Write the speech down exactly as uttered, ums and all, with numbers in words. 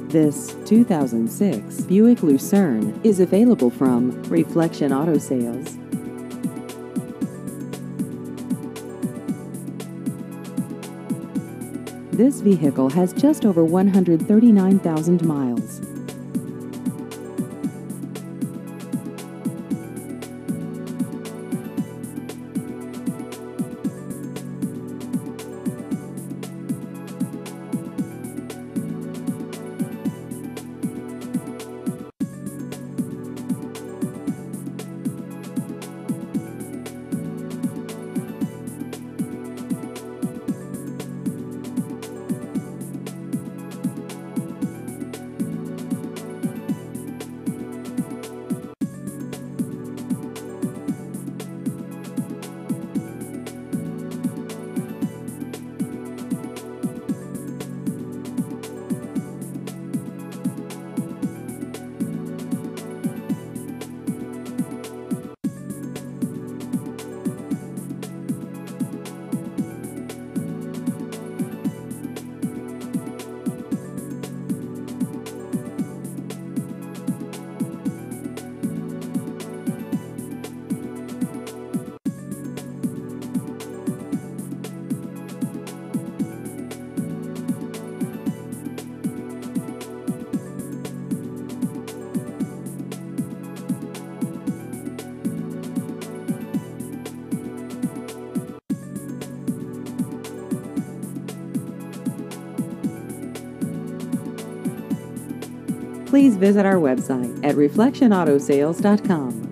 This two thousand six Buick Lucerne is available from Reflection Auto Sales. This vehicle has just over one hundred thirty-nine thousand miles. Please visit our website at reflection auto sales dot com.